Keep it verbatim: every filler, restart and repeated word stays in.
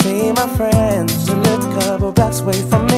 see my friends. Just a little couple blocks away from